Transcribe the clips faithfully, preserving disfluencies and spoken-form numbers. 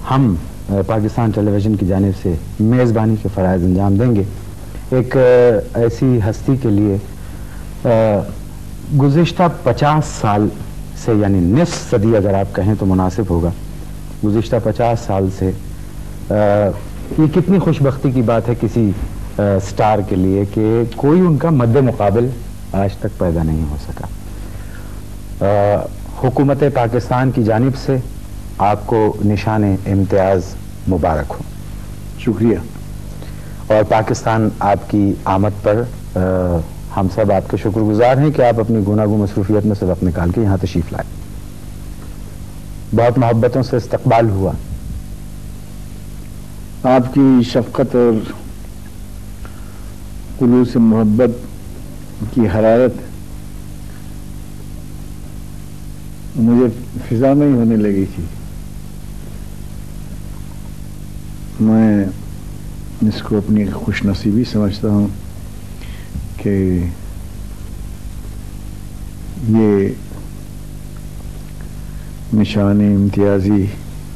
ہم پاکستان ٹیلی ویژن کی جانب سے میزبانی کے فرائض انجام دیں گے. ایک ایسی ہستی کے لیے گزشتہ پچاس سال سے، یعنی نصف صدی اگر آپ کہیں تو مناسب ہوگا، گزشتہ پچاس سال سے یہ کتنی خوش بختی کی بات ہے کسی سٹار کے لیے کہ کوئی ان کا مد مقابل آج تک پیدا نہیں ہو سکا. حکومت پاکستان کی جانب سے آپ کو نشان امتیاز مبارک ہو. شکریہ. اور پاکستان آپ کی آمد پر ہم سب آپ کے شکر گزار ہیں کہ آپ اپنی گوناگوں مصروفیت میں سے وقت نکال کے یہاں تشریف لائے. بہت محبتوں سے استقبال ہوا. آپ کی شفقت اور خلوص محبت کی حرارت مجھے فضا میں ہی ہونے لگی تھی. میں اس کو اپنی خوش نصیبی سمجھتا ہوں کہ یہ نشان امتیازی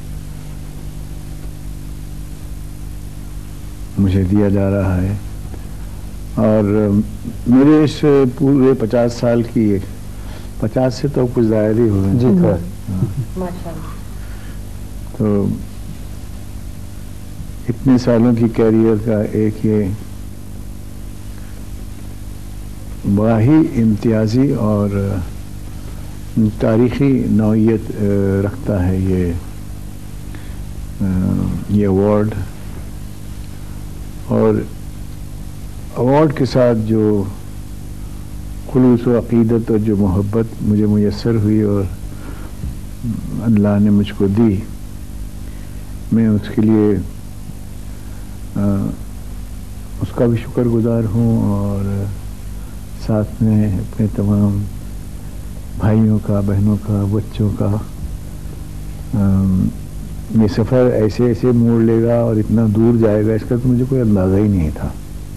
مجھے دیا جا رہا ہے. اور میرے اس پورے پچاس سال کی پچاس سے تو کچھ ظاہر ہی ہوئے جی تو اتنے سالوں کی کیریئر کا ایک یہ بڑا ہی امتیازی اور تاریخی نوعیت رکھتا ہے یہ یہ ایوارڈ. اور ایوارڈ کے ساتھ جو خلوص و عقیدت اور جو محبت مجھے میسر ہوئی اور اللہ نے مجھ کو دی، میں اس کے لیے اس کا بھی شکر گزار ہوں. اور ساتھ میں اپنے تمام بھائیوں کا، بہنوں کا، بچوں کا. یہ سفر ایسے ایسے موڑ لے گا اور اتنا دور جائے گا، اس کا تو مجھے کوئی اندازہ ہی نہیں تھا.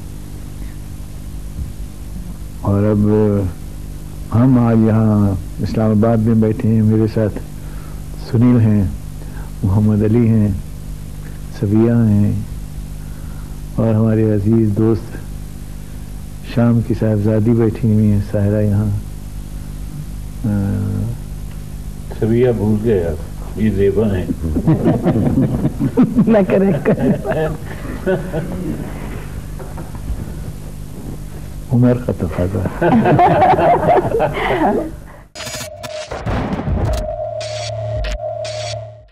اور اب ہم آج یہاں اسلام آباد میں بیٹھے ہیں. میرے ساتھ سنیل ہیں، محمد علی ہیں، صبیہ ہیں، اور ہمارے عزیز دوست شام کی صاحبزادی بیٹھی ہوئی ہیں، ساحرہ. یہاں صبیہ بھول گئے آپ، یہ زیبا ہیں. میں کریکٹ کر عمر کا تقاضا